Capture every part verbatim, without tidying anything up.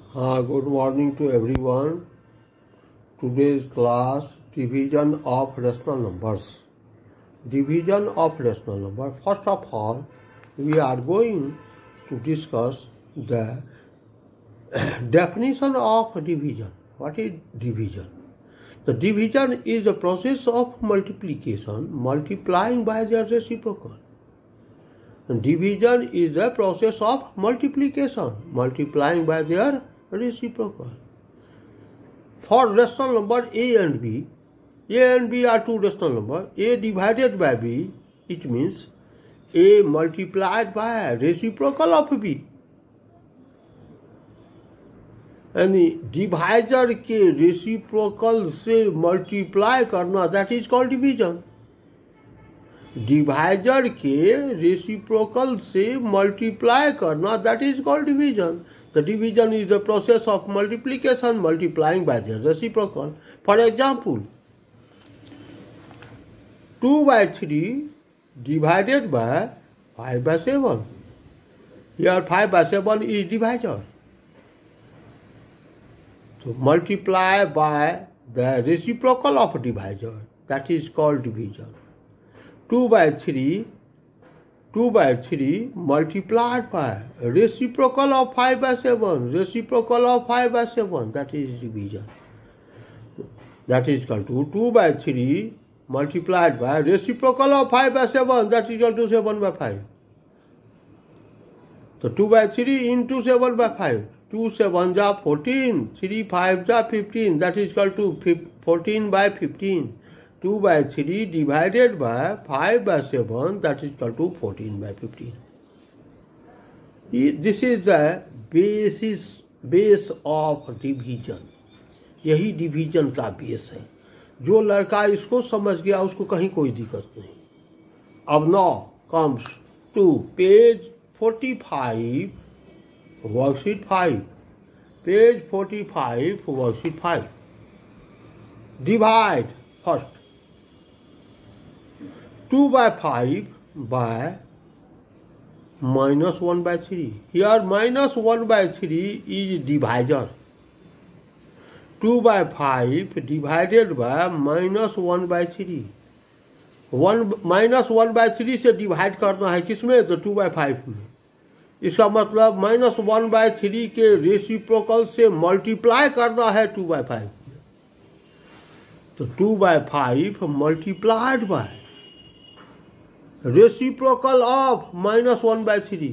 Uh, good morning to everyone. Today's class, division of rational numbers. Division of rational number. First of all, we are going to discuss the definition of division. What is division? The division is the process of multiplication, multiplying by their reciprocal. And division is the process of multiplication, multiplying by their reciprocal. For rational number A and B, A and B are two rational numbers. A divided by B, it means A multiplied by reciprocal of B. यानी divisor के reciprocal से multiply करना, that is called division. Divisor के reciprocal से multiply करना, that is called division. The division is the process of multiplication multiplying by their reciprocal. For example, two by three divided by five by seven. Here five by seven is divisor. So multiply by the reciprocal of divisor, that is called division. two by three, two by three multiplied by reciprocal of five by seven, reciprocal of five by seven, that is division. That is equal to two by three multiplied by reciprocal of five by seven, that is equal to seven by five. So two by three into seven by five. two seven जा fourteen, three five जा fifteen, that is equal to fourteen by fifteen. two by three divided by five by seven, that is equal to fourteen by fifteen. This is the basis, base of division. यही division का base है. जो लड़का इसको समझ गया उसको कहीं कोई दिक्कत नहीं. अब now comes to page forty-five. Worksheet five. Page forty-five, worksheet five. Divide first. two by five by minus one by three. Here minus one by three is divisor. two by five divided by minus one by three. one minus one by three से divide करना है किसमें? तो two by five में. इसका मतलब minus one by three के reciprocal से मल्टीप्लाई करना है टू बाय फाइव. तो two by five multiplied by reciprocal of minus one by three,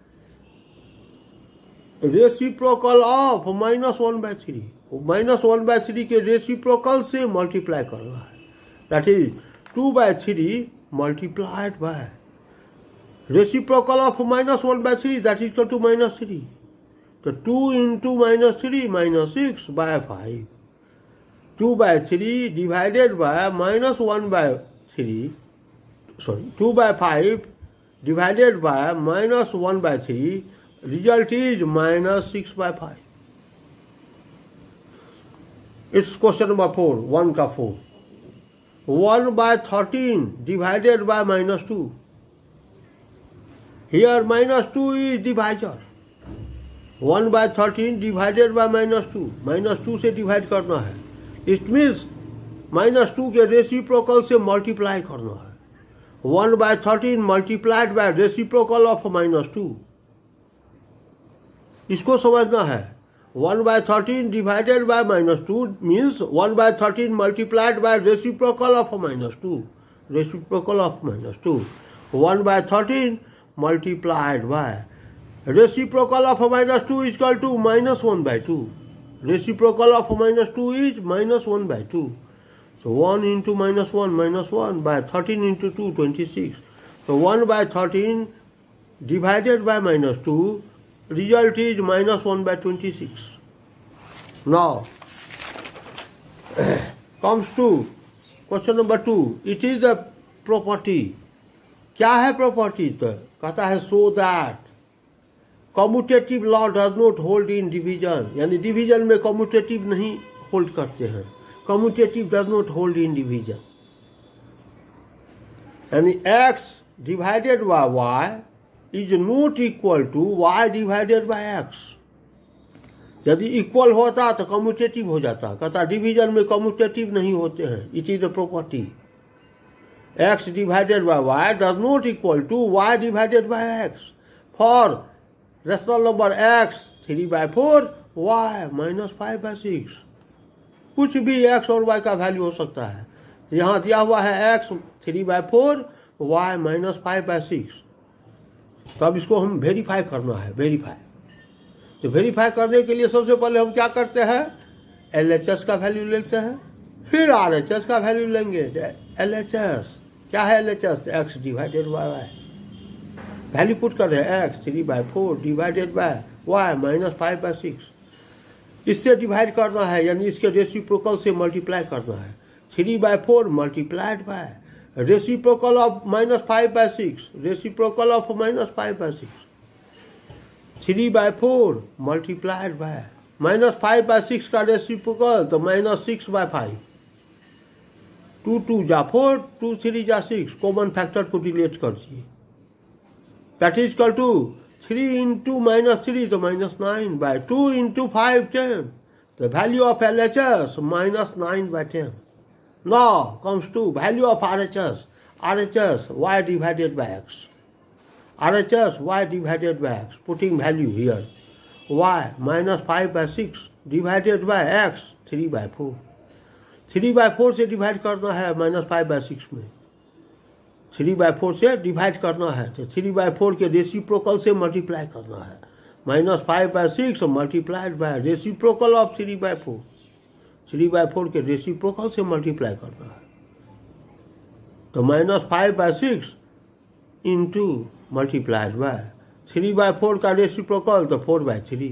reciprocal of minus one by three, minus one by three के reciprocal से multiply करना है. That is two by three multiplied by reciprocal of minus one by three, that is equal to minus three. So two into minus three, minus six by five. two by three divided by minus one by three, sorry, two by five divided by minus one by three, result is minus six by five. It's question number four, one ka four. one by thirteen divided by minus two. Here minus two is divisor. one by thirteen divided by minus two. minus two से divide करना है. It means minus two के reciprocal से multiply करना है. one by thirteen multiplied by reciprocal of minus two. इसको समझना है. one by thirteen divided by minus two means one by thirteen multiplied by reciprocal of minus two. Reciprocal of minus two. one by thirteen multiplied by reciprocal of minus two is equal to minus one by two. Reciprocal of minus two is minus one by two. So one into minus one, minus one by thirteen into two, twenty-six. So one by thirteen divided by minus two, result is minus one by twenty-six. Now comes to question number two. It is the property. क्या है property? तो कहता है so that commutative law does not hold in division. यानी division में commutative नहीं hold करते हैं. Commutative does not hold in division. यानी x divided by y is not equal to y divided by x. यदि इक्वल होता तो commutative हो जाता, कहता डिवीजन में कम्यूटेटिव नहीं होते हैं, it is the property. x divided by y does not equal to y divided by x. For rational number x, three by four, y minus five by six. कुछ भी x और y का value हो सकता है। तो यहाँ दिया हुआ है x three by four, y minus five by six. तो अब इसको हम वेरीफाई करना है, वेरीफाई। तो वेरीफाई करने के लिए सबसे पहले हम क्या करते हैं, एल एच एस का वैल्यू लेते हैं, फिर आर एच एस का वैल्यू लेंगे। एल एच एस क्या है, L H S x divided by y, value put कर रहे हैं x three by four divided by y minus five by six. इससे डिवाइड करना है, यानी इसके रेसिप्रोकल से मल्टीप्लाई करना है। Three by four multiplied by reciprocal of minus five by six, reciprocal of minus five by six. Three by four multiplied by minus five by six का reciprocal तो minus six by five. Two two जा four, two three जा six, common factor को delete कर दिए। That is equal to three into minus three तो minus nine by two into five ten. The value of L H S minus nine by ten. Now comes to value of R H S. R H S y divided by x. R H S y divided by x. Putting value here. Y minus five by six divided by x three by four. three by four से divide करना है minus five by six में। Three by four से divide करना है तो three by four के reciprocal से मल्टीप्लाई करना है। Minus five by six multiplied by reciprocal of three by four. Three by four के रेसिप्रोकल से मल्टीप्लाई करना है तो minus five by six into multiplied by three by four का रेसिप्रोकल तो four by three.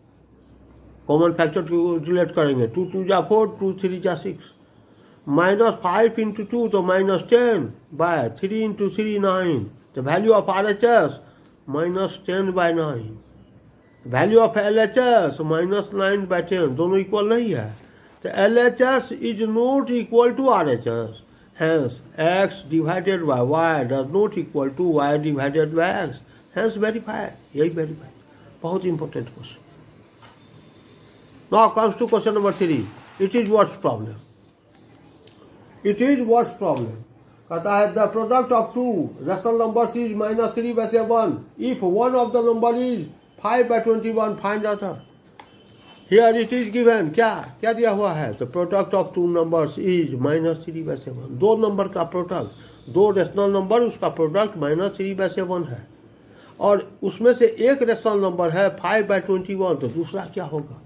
Common factor को relate करेंगे, two two जा फोर, टू थ्री जा six. Minus five into two तो minus ten by three into three nine. The value of R H S minus ten by nine. Value of L H S minus nine by ten, दोनों equal नहीं है। तो L H S is not equal to R H S, hence x divided by y does not equal to y divided by x, hence verified. यही verified, बहुत important question. Now comes to question number three. It is what's problem, it is what's problem. कहता है the product of two rational numbers is minus three by seven if one of the number is five by twenty one, find other. Here it is given, क्या क्या दिया हुआ है, तो product of two numbers is minus three by seven. दो number का product, दो rational number, उसका product minus three by seven है और उसमें से एक रेशनल नंबर है फाइव बाय ट्वेंटी वन, तो दूसरा क्या होगा,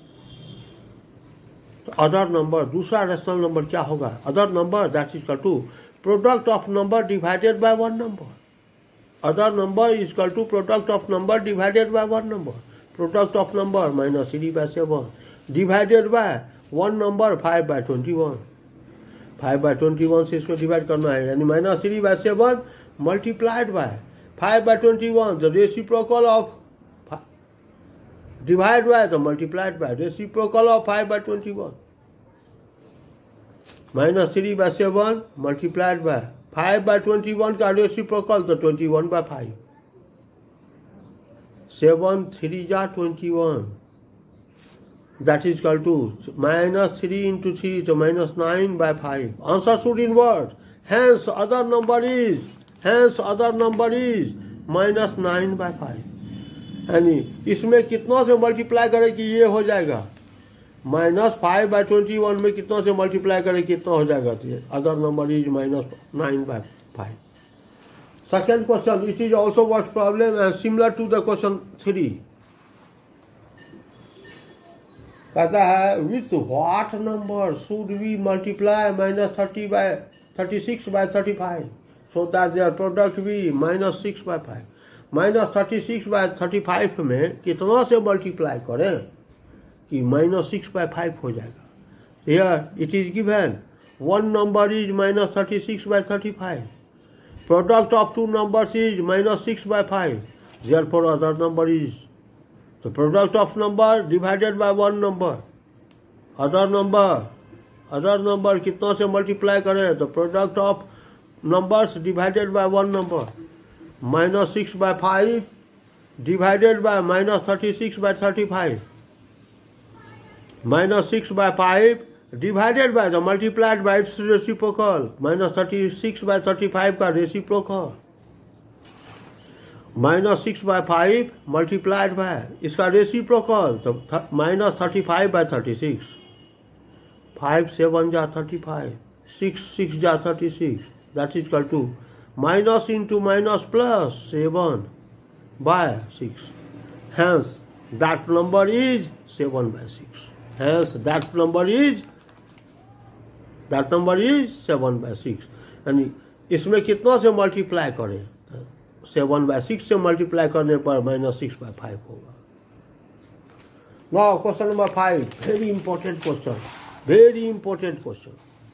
तो अदर नंबर, दूसरा रेशनल नंबर क्या होगा, other number that is equal to product of number divided by one number. Other number is equal to product of number divided by one number. Product of number minus three by seven divided by one number five by twenty-one. five by twenty-one से इसको divide करना है, यानी minus three by seven multiplied by five by twenty-one. The reciprocal of divide by the multiplied by reciprocal of five by twenty-one. Minus three by seven multiplied by five by twenty one का reciprocal तो twenty one by five. Seven three जा twenty one, that is equal to minus three into three तो minus nine by five. Answer should invert, hence other number is, hence other number is minus nine by five. यानी इसमें कितना से multiply करे कि ये हो जाएगा, minus five by twenty one में कितना से मल्टीप्लाई करें कितना हो जाएगा, तो ये other number is minus nine by five. Second question, it is also what's problem and similar to the question three. कहता है with what number should we multiply minus thirty by thirty six by thirty five so that their product भी minus six by five. Minus thirty six by thirty five में कितना से multiply करें कि minus six by five हो जाएगा। Here it is given one number is minus thirty six by thirty five, product of two numbers is minus six by five, therefore other number is, तो product of number divided by one number, other number, other number कितना से multiply करें तो product of numbers divided by one number, minus six by five divided by minus thirty six by thirty five, minus six by five divided by the multiplied by its reciprocal, minus thirty-six by thirty-five का reciprocal, minus six by five multiplied by इसका reciprocal, तो minus thirty-five by thirty-six, five seven जा thirty-five, six six जा thirty-six, that is equal to minus into minus plus seven by six. Hence, that number is seven by six. Hence, that number is that number is seven by six. यानी इसमें कितना से multiply करें? Seven by six से multiply करने पर minus six by five होगा. Now question number five, very important question, very important question.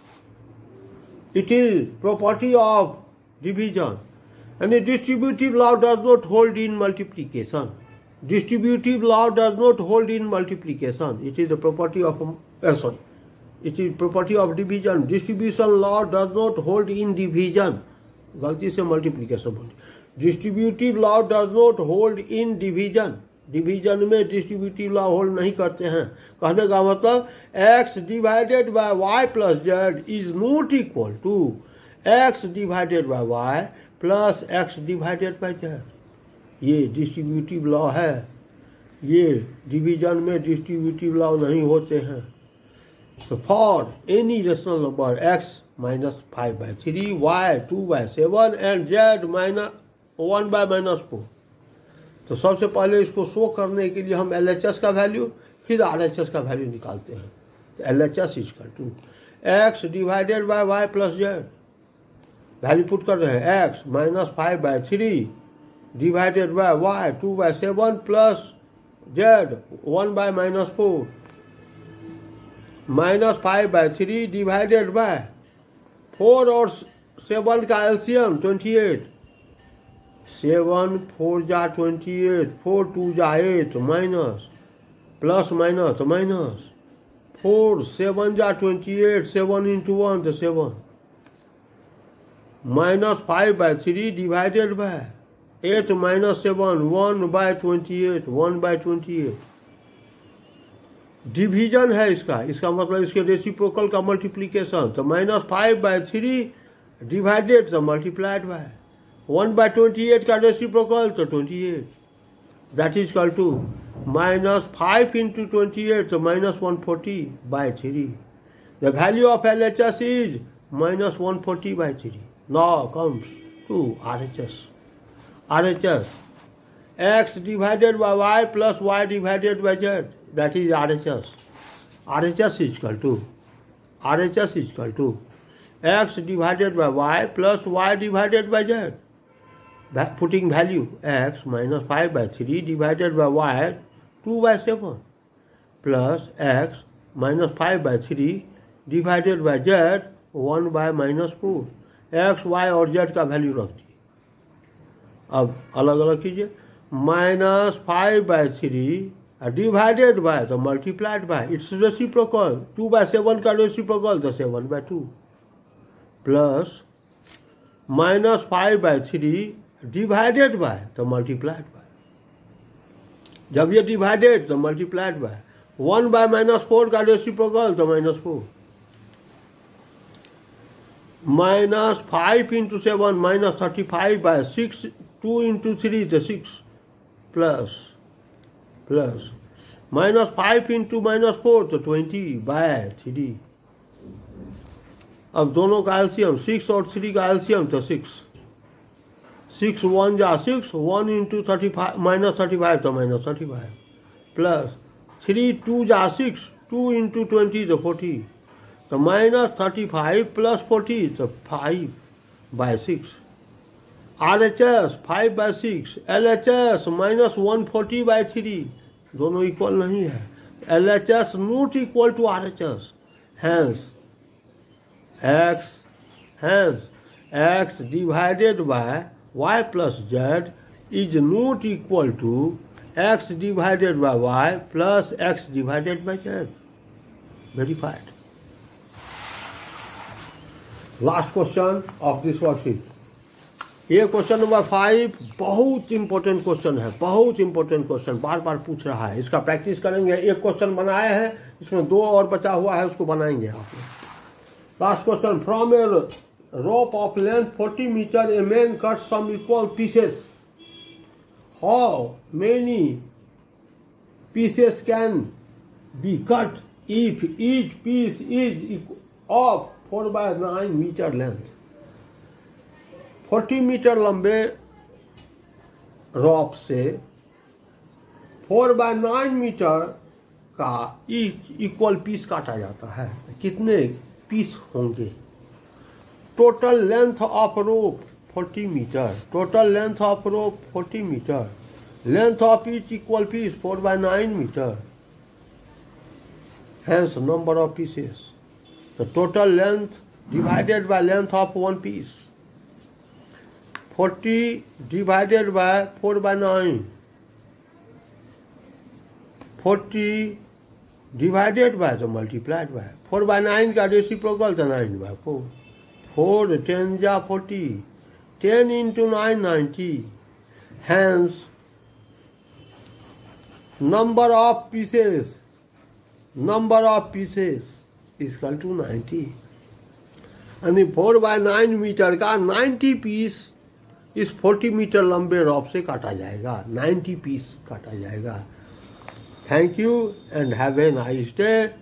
It is property of division. And the distributive law does not hold in multiplication. Distributive law does not hold in multiplication. It is the property of uh, sorry. It is property of division. Distribution law does not hold in division. गलती से multiplication बोली. Distributive law does not hold in division. Division में distributive law hold नहीं करते हैं. कहने का मतलब x divided by y plus z is not equal to x divided by y plus x divided by z. ये distributive law है. ये डिवीजन में डिस्ट्रीब्यूटिव लॉ नहीं होते हैं. तो for any rational number x minus five by three, y two by seven and z minus one by minus four. तो सबसे पहले इसको शो करने के लिए हम एल एच एस का वैल्यू फिर आर एच एस का वैल्यू निकालते हैं. तो L H S is equal to x divided by y plus z. Value put कर रहे हैं x minus five by three divided by y two by seven plus z one by minus four. Minus five by three divided by four और seven का LCM twenty eight. Seven four जा twenty eight, four two जा eight minus plus minus minus four seven जा twenty eight, seven into one तो seven. Minus five by three divided by eight minus seven, one by twenty eight, one by twenty eight. Division है इसका. इसका मतलब इसके reciprocal का multiplication. तो minus five by three divided तो multiplied by one by twenty eight का reciprocal तो twenty eight. That is equal to minus five into twenty eight तो minus one forty by three. The value of L H S is minus one forty by three. Now comes to R H S. R H S. X divided by y plus y divided by z. That is R H S. R H S is equal to R H S is equal to x divided by y plus y divided by z. Putting value x minus five by three divided by y two by seven plus x minus five by three divided by z one by minus four. X y और z का value रख दिए. अब अलग अलग कीजिए. Minus five by three divided by तो multiplied by its reciprocal. Two by seven का रेसिप्रोकल तो seven by two plus minus five by three divided by तो मल्टीप्लाइड बाय. जब ये डिवाइडेड तो multiplied by one by minus four का reciprocal तो minus four. Minus five into seven minus thirty five by six, two into three तो six plus plus minus five into minus four तो twenty by three. अब दोनों का LCM six और three का LCM तो सिक्स. सिक्स वन जा six, one into thirty five minus thirty five तो minus thirty five plus three two जा सिक्स, टू इंटू ट्वेंटी तो फोर्टी. तो minus thirty five plus forty तो five by six. R H S five by six, L H S minus one forty by three. दोनों equal नहीं है. L H S not equal to R H S. Hence x hence x divided by y plus z is not equal to x divided by y plus x divided by z. Verified. Last question of this worksheet. ये question number five बहुत important question है, बहुत important question, बार बार पूछ रहा है। इसका practice करेंगे। एक क्वेश्चन बनाए हैं, इसमें दो और बचा हुआ है, उसको बनाएंगे आप लोग। Last question, from a rope of length forty metre a man cut some equal pieces, how many pieces can be cut if each piece is of four by nine metre length. Forty metre लंबे rope से four by nine metre का equal piece काटा जाता है। कितने piece होंगे? Total length of rope forty metre, total length of rope forty metre, length of each equal piece four by nine metre, hence number of pieces. The total length divided by length of one piece. forty divided by four by nine. forty divided by तो multiplied by four by nine का reciprocal तो nine by four. four ten जा forty. ten into nine ninety. Hence number of pieces number of pieces is equal to ninety. यानी four by nine metre का ninety piece इस forty metre लंबे rope से काटा जाएगा, ninety piece काटा जाएगा। Thank you and have a nice day.